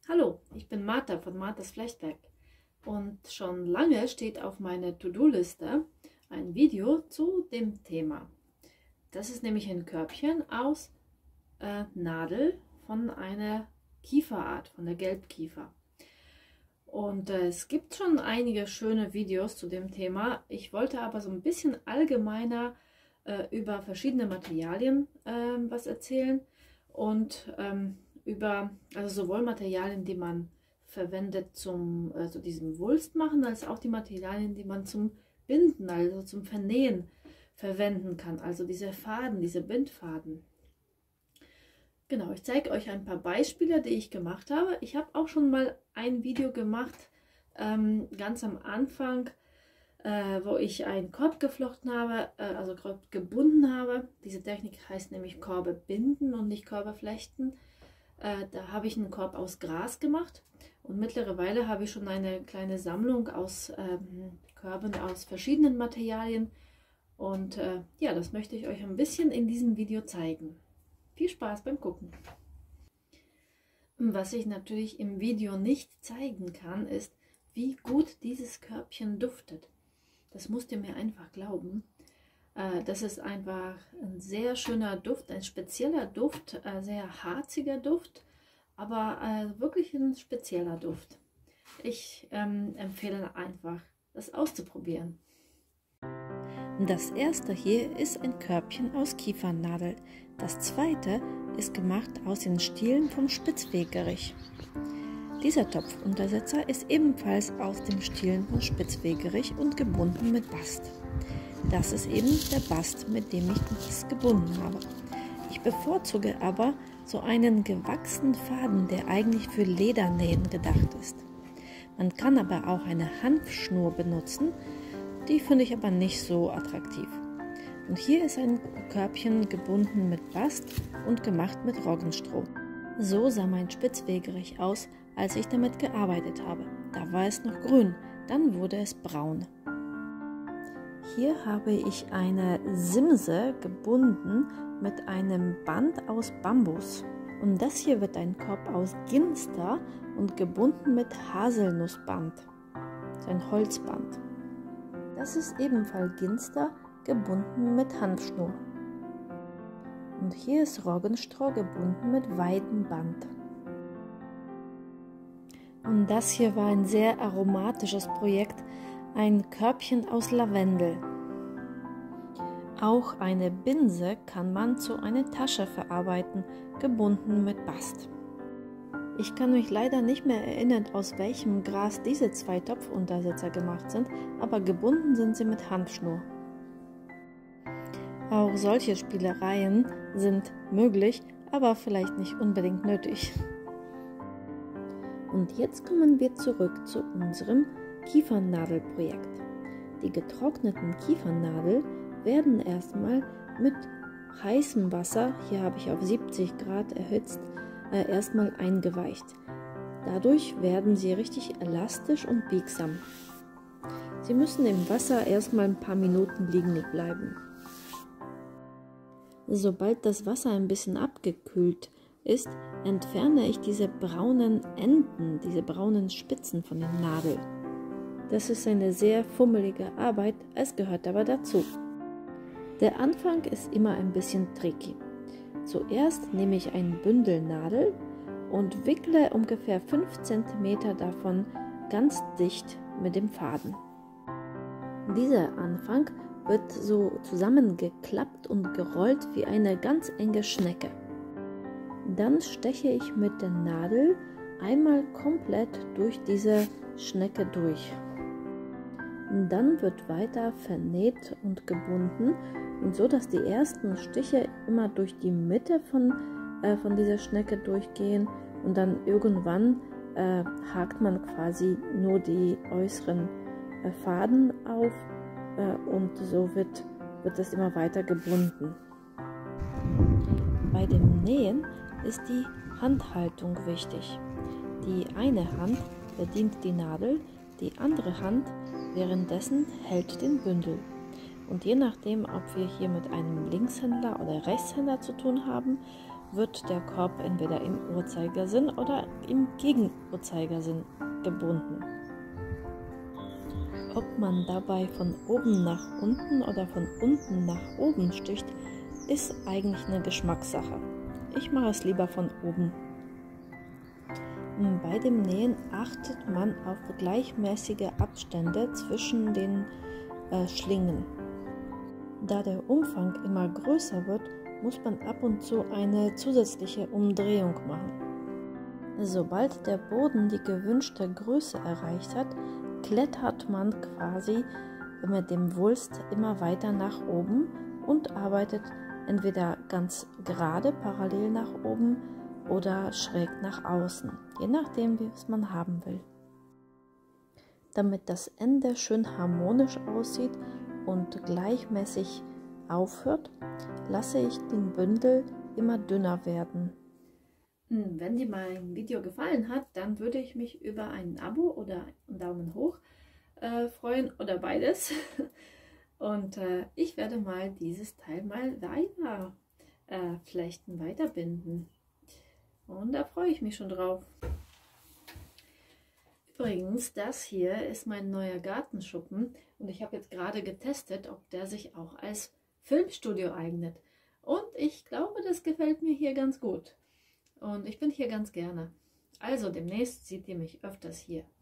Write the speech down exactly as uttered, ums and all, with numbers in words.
Hallo, ich bin Martha von Marthas Flechtwerk und schon lange steht auf meiner To-Do-Liste ein Video zu dem Thema. Das ist nämlich ein Körbchen aus äh, Nadel von einer Kieferart, von der Gelbkiefer. Und äh, es gibt schon einige schöne Videos zu dem Thema. Ich wollte aber so ein bisschen allgemeiner äh, über verschiedene Materialien äh, was erzählen und ähm, über, also sowohl Materialien, die man verwendet zum also diesem Wulst machen, als auch die Materialien, die man zum Binden, also zum Vernähen verwenden kann. Also diese Faden, diese Bindfaden. Genau, ich zeige euch ein paar Beispiele, die ich gemacht habe. Ich habe auch schon mal ein Video gemacht, ähm, ganz am Anfang, äh, wo ich einen Korb geflochten habe, äh, also Korb gebunden habe. Diese Technik heißt nämlich Körbe binden und nicht Körbe flechten. Äh, da habe ich einen Korb aus Gras gemacht und mittlerweile habe ich schon eine kleine Sammlung aus ähm, Körben aus verschiedenen Materialien. Und äh, ja, das möchte ich euch ein bisschen in diesem Video zeigen. Viel Spaß beim Gucken. Was ich natürlich im Video nicht zeigen kann, ist, wie gut dieses Körbchen duftet. Das müsst ihr mir einfach glauben. Äh, das ist einfach ein sehr schöner Duft, ein spezieller Duft, äh, sehr harziger Duft, aber äh, wirklich ein spezieller Duft. Ich ähm, empfehle einfach, das auszuprobieren. Das erste hier ist ein Körbchen aus Kiefernadel. Das zweite ist gemacht aus den Stielen vom Spitzwegerich. Dieser Topfuntersetzer ist ebenfalls aus den Stielen von Spitzwegerich und gebunden mit Bast. Das ist eben der Bast, mit dem ich das gebunden habe. Ich bevorzuge aber so einen gewachsenen Faden, der eigentlich für Ledernähen gedacht ist. Man kann aber auch eine Hanfschnur benutzen, die finde ich aber nicht so attraktiv. Und hier ist ein Körbchen gebunden mit Bast und gemacht mit Roggenstroh. So sah mein Spitzwegerich aus, als ich damit gearbeitet habe. Da war es noch grün, dann wurde es braun. Hier habe ich eine Simse gebunden mit einem Band aus Bambus. Und das hier wird ein Korb aus Ginster und gebunden mit Haselnussband. Das ist ein Holzband. Das ist ebenfalls Ginster, gebunden mit Hanfschnur. Und hier ist Roggenstroh gebunden mit Weidenband. Und das hier war ein sehr aromatisches Projekt, ein Körbchen aus Lavendel. Auch eine Binse kann man zu einer Tasche verarbeiten, gebunden mit Bast. Ich kann mich leider nicht mehr erinnern, aus welchem Gras diese zwei Topfuntersetzer gemacht sind, aber gebunden sind sie mit Hanfschnur. Auch solche Spielereien sind möglich, aber vielleicht nicht unbedingt nötig. Und jetzt kommen wir zurück zu unserem Kiefernadelprojekt. Die getrockneten Kiefernadel werden erstmal mit heißem Wasser, hier habe ich auf siebzig Grad erhitzt, äh, erstmal eingeweicht. Dadurch werden sie richtig elastisch und biegsam. Sie müssen im Wasser erstmal ein paar Minuten liegen bleiben. Sobald das Wasser ein bisschen abgekühlt ist, entferne ich diese braunen Enden, diese braunen Spitzen von den Nadeln. Das ist eine sehr fummelige Arbeit, es gehört aber dazu. Der Anfang ist immer ein bisschen tricky. Zuerst nehme ich ein Bündel Nadel und wickle ungefähr fünf Zentimeter davon ganz dicht mit dem Faden. Dieser Anfang wird so zusammengeklappt und gerollt wie eine ganz enge Schnecke. Dann steche ich mit der Nadel einmal komplett durch diese Schnecke durch. Dann wird weiter vernäht und gebunden und so, dass die ersten Stiche immer durch die Mitte von, äh, von dieser Schnecke durchgehen und dann irgendwann äh, hakt man quasi nur die äußeren äh, Faden auf äh, und so wird, wird es immer weiter gebunden. Bei dem Nähen ist die Handhaltung wichtig. Die eine Hand bedient die Nadel, die andere Hand währenddessen hält den Bündel. Und je nachdem, ob wir hier mit einem Linkshänder oder Rechtshänder zu tun haben wird der Korb entweder im Uhrzeigersinn oder im Gegenuhrzeigersinn gebunden. Ob man dabei von oben nach unten oder von unten nach oben sticht, ist eigentlich eine Geschmackssache. Ich mache es lieber von oben. Bei dem Nähen achtet man auf gleichmäßige Abstände zwischen den äh, Schlingen. Da der Umfang immer größer wird, muss man ab und zu eine zusätzliche Umdrehung machen. Sobald der Boden die gewünschte Größe erreicht hat, klettert man quasi mit dem Wulst immer weiter nach oben und arbeitet entweder ganz gerade parallel nach oben oder schräg nach außen, je nachdem, wie es man haben will. Damit das Ende schön harmonisch aussieht und gleichmäßig aufhört, lasse ich den Bündel immer dünner werden. Wenn dir mein Video gefallen hat, dann würde ich mich über ein Abo oder einen Daumen hoch äh, freuen oder beides. Und äh, ich werde mal dieses Teil mal weiter äh, flechten, weiter binden. Und da freue ich mich schon drauf. Übrigens, das hier ist mein neuer Gartenschuppen und ich habe jetzt gerade getestet, ob der sich auch als Filmstudio eignet. Und ich glaube, das gefällt mir hier ganz gut. Und ich bin hier ganz gerne. Also demnächst seht ihr mich öfters hier.